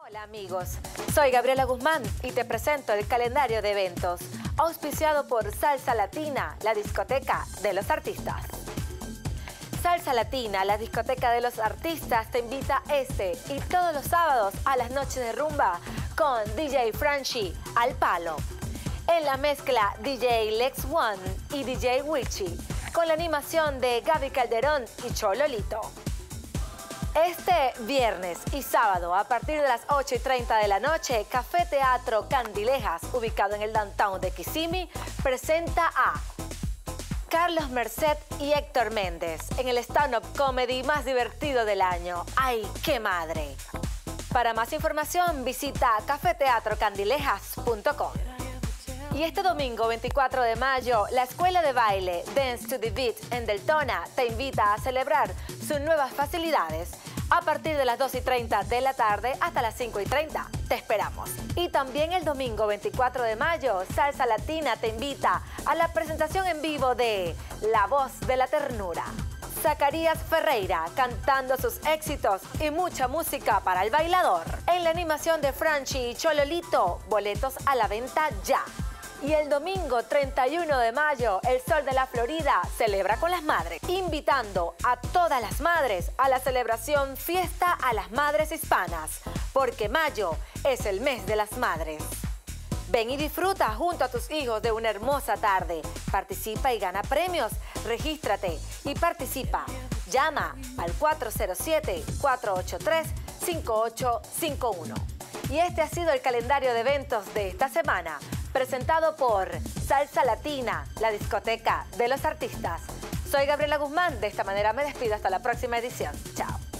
Hola amigos, soy Gabriela Guzmán y te presento el calendario de eventos, auspiciado por Salsa Latina, la discoteca de los artistas. Salsa Latina, la discoteca de los artistas, te invita este y todos los sábados a las noches de rumba con DJ Franchi al palo. En la mezcla DJ Lex One y DJ Wichi, con la animación de Gaby Calderón y Chololito. Este viernes y sábado, a partir de las 8:30 de la noche, Café Teatro Candilejas, ubicado en el downtown de Kissimmee, presenta a Carlos Merced y Héctor Méndez en el stand-up comedy más divertido del año. ¡Ay, qué madre! Para más información, visita cafeteatrocandilejas.com. Y este domingo 24 de mayo, la Escuela de Baile Dance to the Beat en Deltona te invita a celebrar sus nuevas facilidades a partir de las 2:30 de la tarde hasta las 5:30. Te esperamos. Y también el domingo 24 de mayo, Salsa Latina te invita a la presentación en vivo de La Voz de la Ternura. Zacarías Ferreira cantando sus éxitos y mucha música para el bailador. En la animación de Franchi y Chololito, boletos a la venta ya. Y el domingo 31 de mayo, el Sol de la Florida celebra con las madres, invitando a todas las madres a la celebración Fiesta a las Madres Hispanas, porque mayo es el mes de las madres. Ven y disfruta junto a tus hijos de una hermosa tarde. Participa y gana premios. Regístrate y participa. Llama al 407-483-5851. Y este ha sido el calendario de eventos de esta semana, presentado por Salsa Latina, la discoteca de los artistas. Soy Gabriela Guzmán, de esta manera me despido hasta la próxima edición. Chao.